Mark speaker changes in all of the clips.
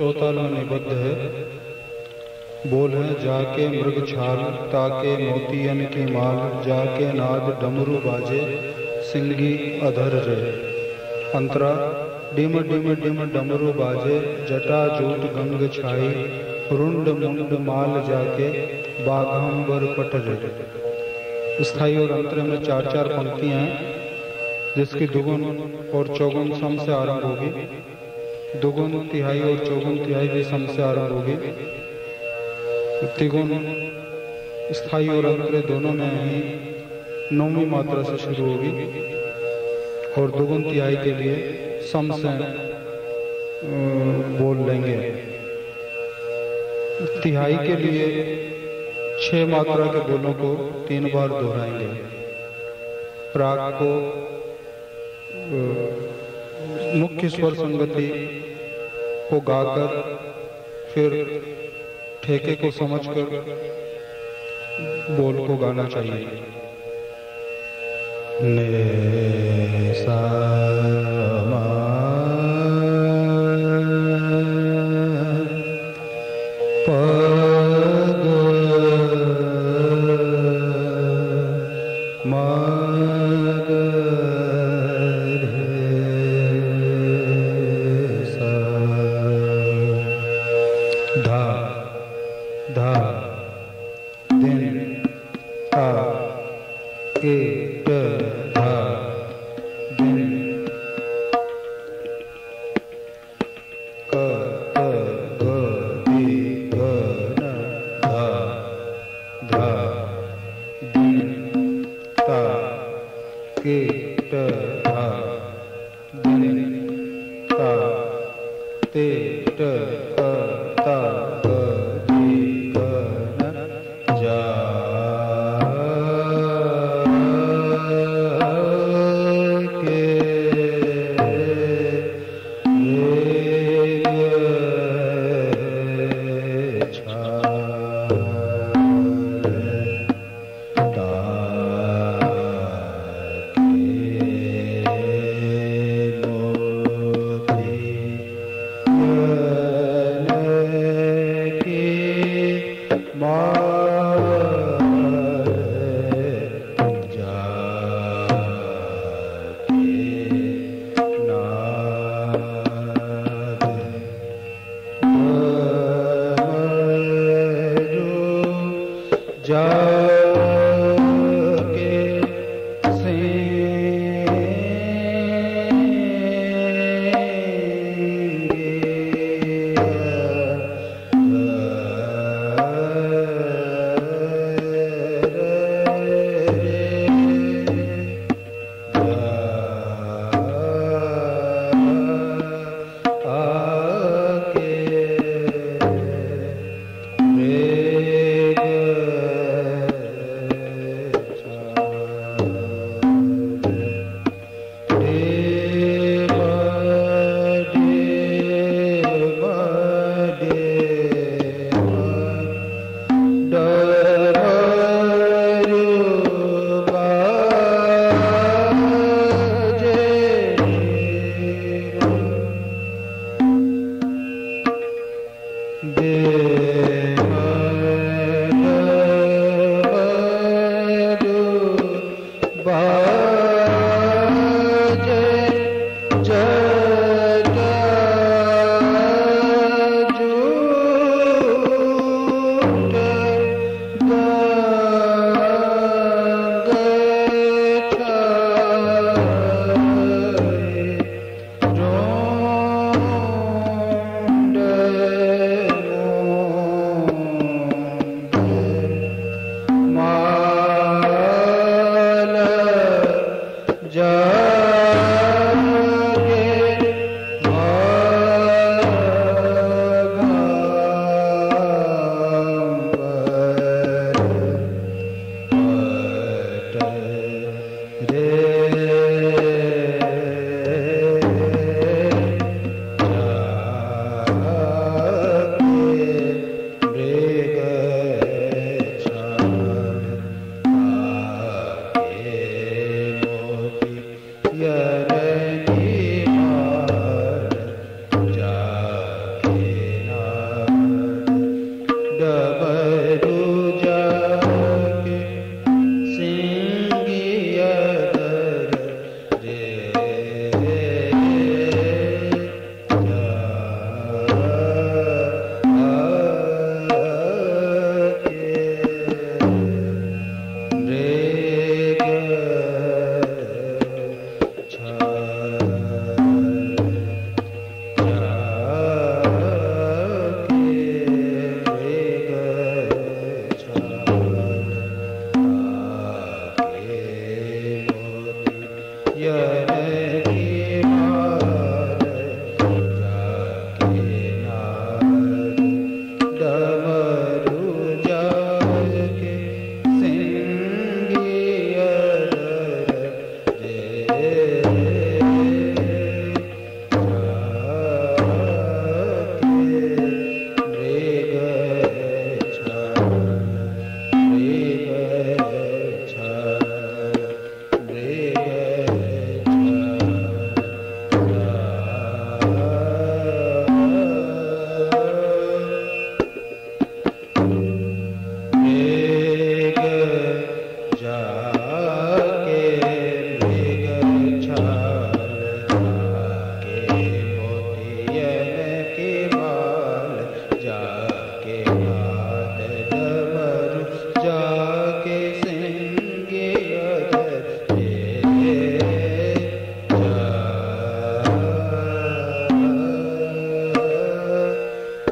Speaker 1: चौताल में निबद्ध है। बोल है जाके मृग छाल, ताके मोतियन की माल, जाके नाद डमरू बाजे, सिंगी अधर रे। अंतरा डिम डिम डिम डमरू बाजे, जटा जूट गंग छाई, रुंड मुंड माल जाके बाघांबर पट रे। स्थाई और अंतरे में चार चार पंक्तियां हैं, जिसकी दुगुन और चौगुन सम से आरंभ होगी। दुगुन तिहाई और चौगुन तिहाई भी सम से आरंभ होगी। तिगुन स्थाई और अंतरे दोनों में ही नौवीं मात्रा से शुरू होगी और दुगुन तिहाई के लिए सम से बोल लेंगे। तिहाई के लिए 6 मात्रा के बोलों को 3 बार दोहराएंगे। प्राग को मुख्य स्वर संगति को गाकर फिर ठेके को समझकर बोल को गाना चाहिए। ने सा मा प ग म ग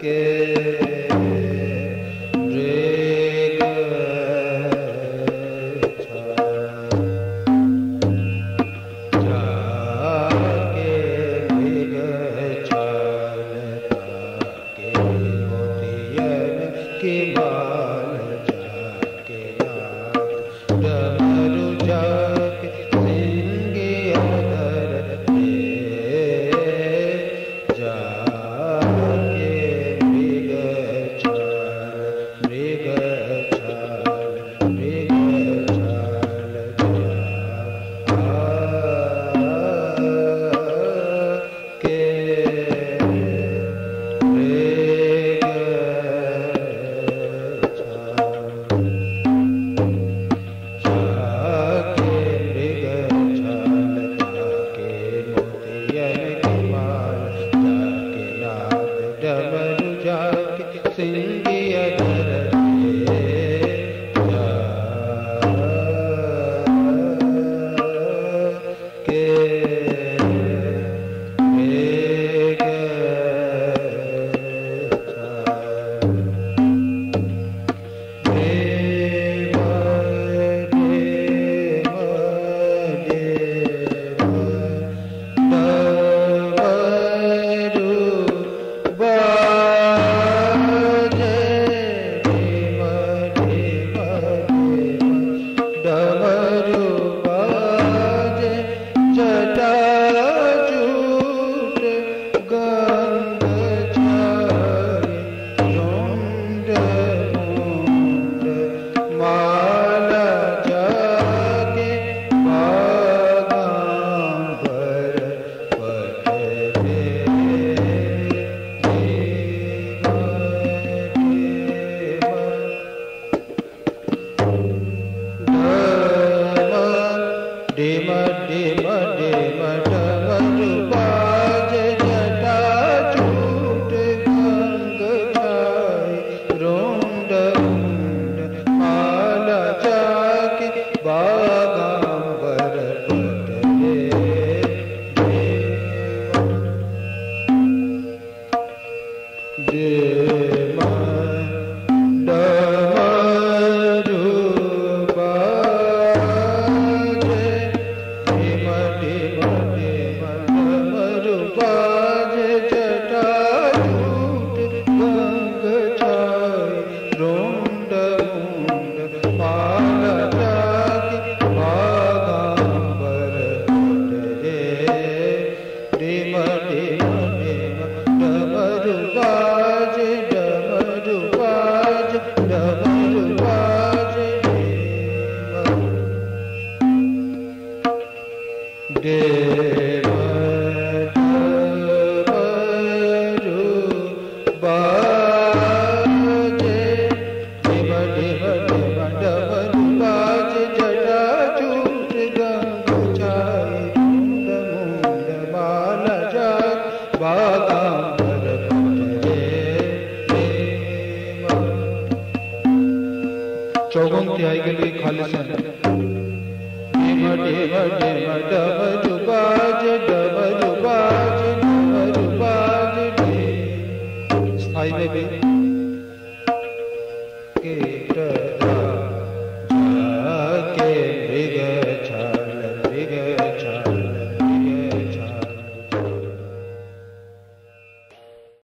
Speaker 1: चौगुन तिहाई के लिए खालिस है। स्थाई में भी